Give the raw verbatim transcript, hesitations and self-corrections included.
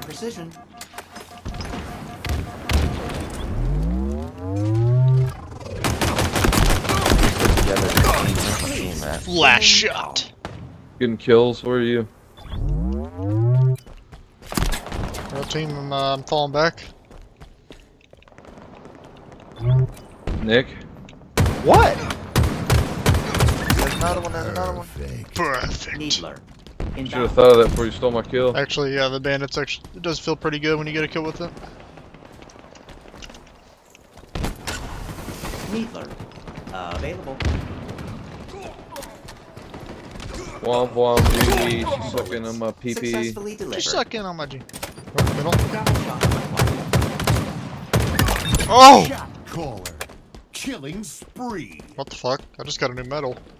precision. Last shot. Getting kills, where are you? Real team, I'm, uh, I'm falling back. Nick? What? There's another one, there's another one. Perfect. Needler. Should have thought of that before you stole my kill. Actually, yeah, the bandits actually, it does feel pretty good when you get a kill with it. Needler. Uh, available. Womp womp G, she's sucking on my pee pee. Successfully delivered. Just suck in on my G. Oh, middle. Double shot required. Oh! Shot caller. Killing spree. What the fuck? I just got a new medal.